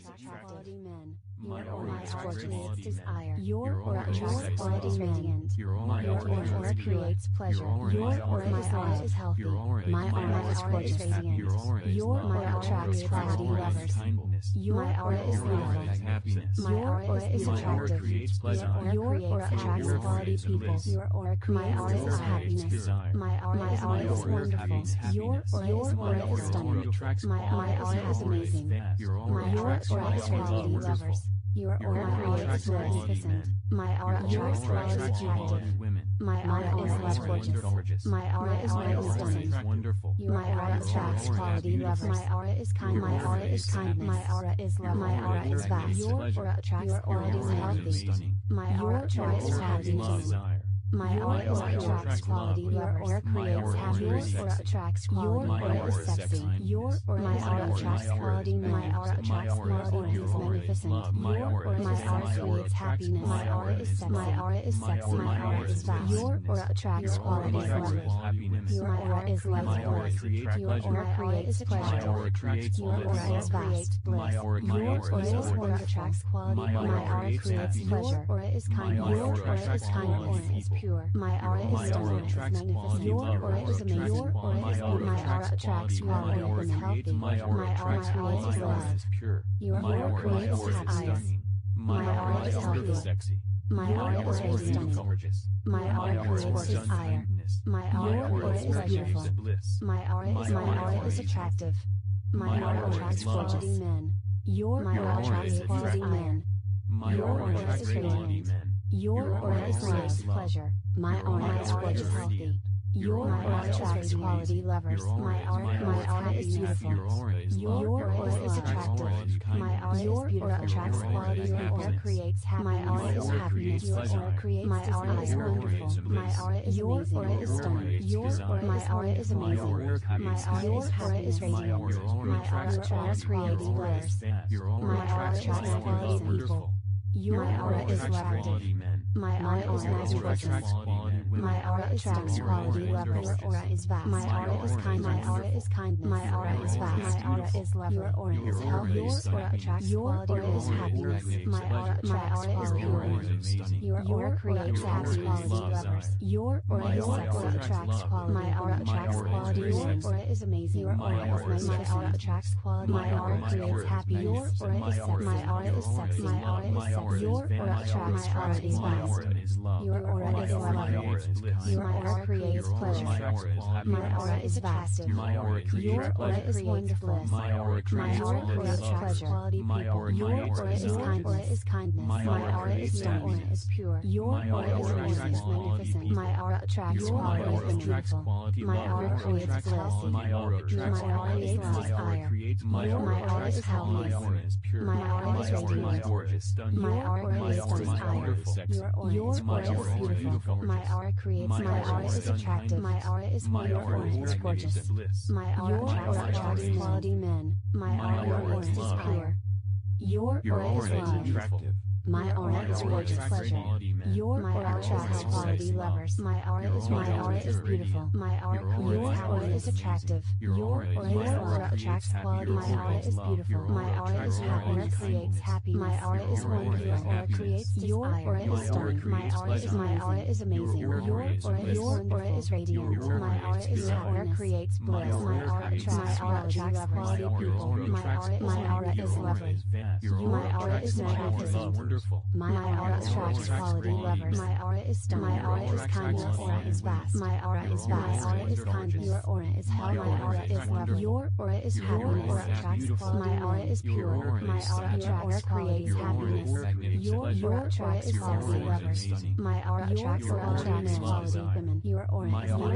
quality men. My Your aura aura is creates quality desire. men. Your aura attracts quality radiant. Your Your aura creates pleasure. Your aura is healthy. My aura is gorgeous radiant. Your aura attracts quality lovers. Your aura is love. My aura is attractive. Your aura attracts quality people. Your aura creates happiness. My aura is wonderful. Your aura is stunning. My aura is amazing. My aura attracts quality lovers. Your aura creates magnificent. My aura attracts quality attractive. My aura is less gorgeous. My aura is stunning. Your aura attracts quality lovers. My aura is kind. My aura is kindness. My aura is love. My aura is vast. Your aura attracts quality healthy. My aura attracts happiness. My aura attracts quality lovers. Your aura creates happiness. Your aura attracts quality. Your aura is sexy. Your aura attracts quality. My aura attracts quality. He's magnificent. My aura creates happiness. My aura is sexy. My aura is sexy. My aura is vast. Your aura attracts quality. Your aura is light. Your aura creates pleasure. Your aura is vast. Your aura attracts quality. My aura creates pleasure. Your aura is kind. Your aura is kindness. Pure. My aura is stunning. Magnificent. Your aura is amazing. Your aura is pure. My aura attracts quality and healthy. My aura creates love. Your aura creates eyes. My aura is healthy. My aura is stunning. My aura creates desire. My aura is beautiful. My aura is attractive. My aura attracts quality men. Your aura attracts quality men. Your aura is radiant. Your aura is love, pleasure. My aura is gorgeous, healthy. Your aura attracts quality lovers. My aura is beautiful. Your aura is attractive. My aura attracts quality. Your aura creates happiness. My aura is happiness. Your aura creates my aura is wonderful. My aura is amazing. Your aura is stunning. My aura is amazing. My aura is radiant. My aura attracts creates lovers. My aura attracts quality people. Your aura is loved. My aura is magnificent. My aura attracts quality lovers. Your aura is vast. My aura is kind. My aura is kindness. My aura is vast. My aura is love. Your aura is health. Your aura attracts quality. Your aura is happiness. My aura is pure. Your aura creates quality lovers. Your aura is sex. Attracts quality. My aura attracts quality. Your aura is amazing. Your aura is magnificent. My aura attracts quality. My aura creates happiness. Your aura is sex. My aura is sex. My aura is sex. Your aura attracts quality. Your aura is love. Your aura creates pleasure. My aura is vast. Your aura is wonderful. My aura creates pleasure. Your aura is kindness. My aura is stunning. Is pure. Your aura is magnificent. My aura attracts quality and beautiful. My aura creates bliss. My aura creates desire. My aura is healthy. My aura is radiant. My aura is desire. Your aura is beautiful. My aura creates. My aura is attractive. My aura is wonderful. Is gorgeous. My aura attracts quality men. My aura is pure. Your aura is love. My aura is gorgeous pleasure. Your aura attracts quality lovers. My aura is beautiful. My aura is attractive. Your aura attracts quality. My aura is beautiful. My aura is happy. Aura creates happy. My aura is wonderful. Your aura creates your aura is stunning. My aura is amazing. Your aura is radiant. My aura is happiness. Aura creates bliss. My aura attracts quality people. My aura is lovely. My aura is magnificent. My aura attracts quality lovers. My aura is stunning. My aura is kindness. My aura is vast. My aura is vast. My aura is kindness. Your aura is health. My aura is love. Your aura is happiness. Your aura attracts quality. My aura is pure. My aura attracts creates happiness. Your aura is sexy lovers. My aura attracts quality women. Your aura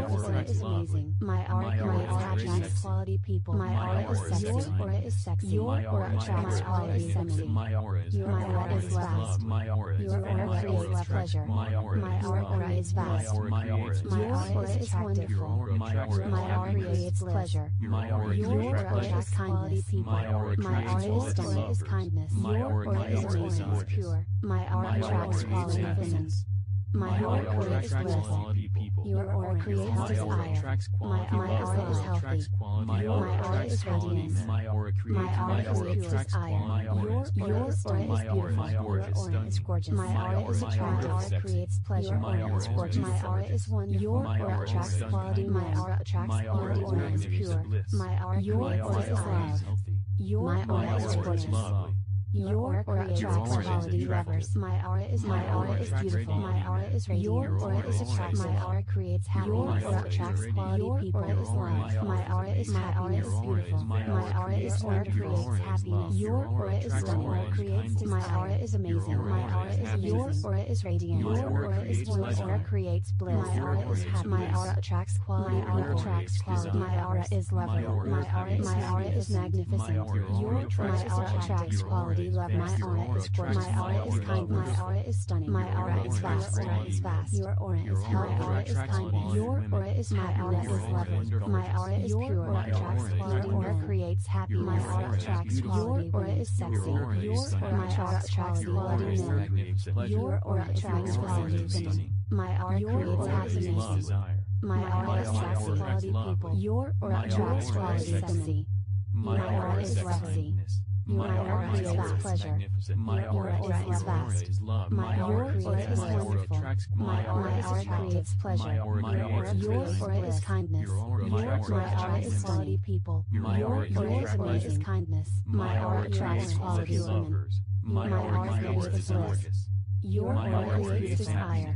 is amazing. My aura attracts quality people. My aura is sexy. Your aura is sexy. Your aura attracts quality sexy. Your aura is vast. Your aura creates pleasure. My aura is vast. My aura is wonderful. My aura creates pleasure. Your aura attracts quality people. My aura is stunning. Is kindness. Your aura is amazing. Is pure. My aura attracts quality innocence. My aura creates bliss. Your aura creates desire. My aura is healthy. My aura is radiant. My aura creates desire. Your aura is beautiful. My aura is gorgeous. My aura is attractive. My aura creates pleasure. My aura is gorgeous. My aura is wonderful. Your aura attracts quality. My aura attracts quality. My aura is pure. My aura creates love. Your aura is gorgeous. Your aura attracts quality lovers. My aura is beautiful. My aura is radiant. Your aura is attractive. My aura creates happiness. Your aura attracts quality people. Your aura is love. My aura is beautiful. My aura is aura creates happiness. Your aura is stunning. Creates. My aura is amazing. My aura is your aura is radiant. Your aura is bliss. Aura creates bliss. My aura is happy. My aura attracts quality. My aura attracts quality. My aura is lovable. My aura is magnificent. Your my aura attracts quality. Love. My aura is gorgeous. My aura is kind. My aura is stunning. My aura is vast. Your aura is vast. Your aura is health. My aura is kind. Your aura is my aura is lovely. My aura is pure. Your aura attracts quality. Aura creates happy. My aura attracts quality. Your aura is sexy. Your aura attracts quality men. Your aura attracts quality. My aura creates happiness. My aura attracts quality people. Your aura attracts quality sexy. My aura is sexy. Your aura creates pleasure. My aura is vast. My aura is wonderful. My aura creates pleasure. Your aura is kindness. My aura is quality people. Your aura is kindness. My aura attracts quality women. My aura is bliss. Your aura creates desire.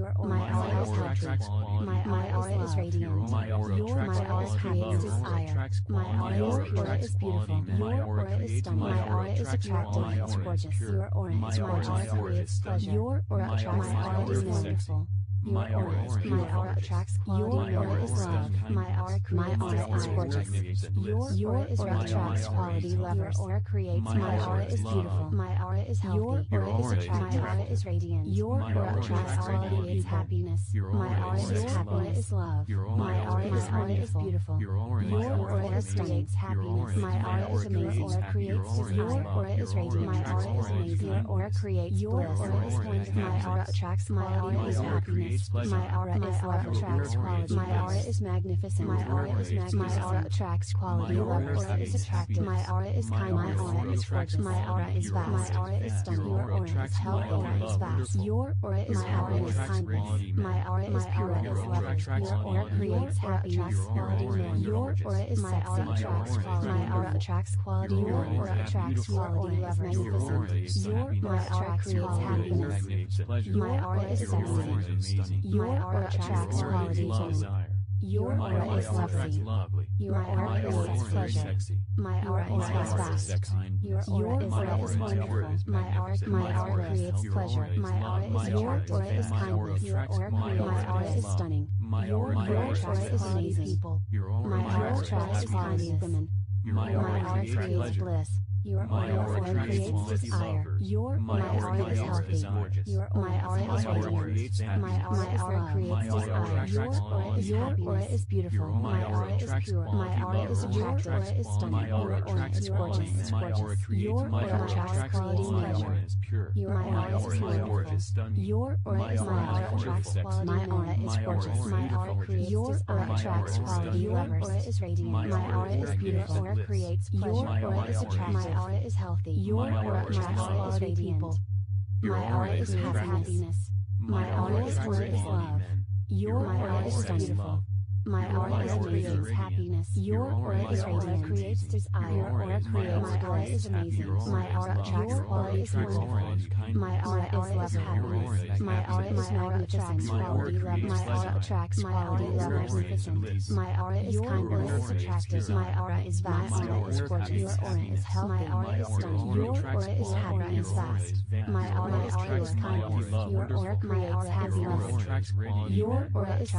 My aura is happy. My aura is radiant. Your aura creates desire. Your aura is beautiful. Your aura is stunning. My aura is attractive. It's gorgeous. Your aura is gorgeous. Creates pleasure. Your aura attracts quality wonderful. My aura attracts quality. Your aura is love. My aura is gorgeous. Your aura attracts quality. Lover. Aura creates. My aura is beautiful. My aura is healthy. Your aura is attractive. My aura is radiant. Your aura attracts quality. Happiness. My aura is happiness. Love. My aura is beautiful. Your aura creates happiness. My aura is amazing. Aura creates. Your aura is radiant. My aura is amazing. Your aura creates. Your aura is wonderful. My aura attracts. My aura is happiness. My aura is love attracts quality. My aura is magnificent. My aura is magnificent. My aura attracts quality. Your aura is attractive. My aura is kind. My aura is gorgeous. My aura is vast. My aura is stunning. Your aura is health. Your aura is vast. Your aura is happiness. Kindness. My aura is pure. Your aura creates happiness. Quality man. Your aura is my aura attracts quality. My aura attracts quality. Your aura attracts quality. Love magnificent. Your my aura creates happiness. My aura is sexy. Your aura attracts quality women. Your aura is lovely. Your aura creates pleasure. My aura is vast. Your aura is wonderful. My aura creates pleasure. My aura is your aura is kindness. Your aura my aura is stunning. Your aura is amazing people. My aura attracts quality women. My aura creates bliss. Your aura creates desire. Your my aura is healthy. Your my aura is radiant. My aura creates desire. Your aura is beautiful. My aura is pure. My aura is attractive. Your aura is stunning. Your aura is gorgeous. It's gorgeous. Your aura attracts quality pleasure. Your my aura is wonderful. Your aura is my aura attracts quality. My aura is gorgeous. My aura creates. Your aura attracts quality lovers. My aura is radiant. My aura is beautiful. Aura creates pleasure. Your aura is attractive. My aura is healthy. Your aura attracts quality people. My aura is happiness. My aura is love. Your aura is beautiful. My aura creates happiness. Your aura is radiant. Creates desire. Your aura creates. My aura is amazing. My aura attracts quality. Is wonderful. My aura is happiness. My aura is magnificent. Quality love. My aura attracts quality love. Magnificent. My aura is kindness. Attractive. My aura is vast. My aura is gorgeous. Your aura is healthy. My aura is stunning. Your aura is happiness. Vast. My aura is kindness. Your aura creates happiness. Your aura is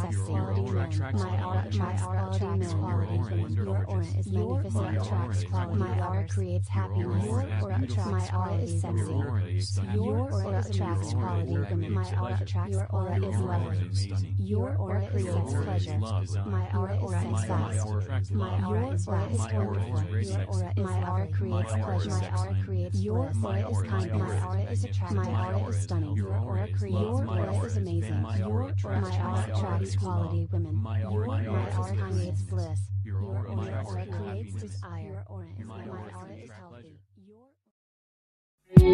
sexy. My aura attracts quality. Your aura is magnificent. Attracts quality. My aura creates happiness. Your aura attracts. My aura is sexy. Your aura attracts quality. My aura attracts. Your aura is lovely. Your aura creates pleasure. My aura is vast. My aura is wonderful. Your aura is my aura creates pleasure. My aura creates. Your aura is kind. My aura is attractive. My aura is stunning. Your aura creates. Your aura is amazing. Your aura attracts quality women. Your my aura aura is creates happiness. bliss. Your Your aura aura creates creates happiness. desire. My My aura aura is creates healthy. pleasure. Your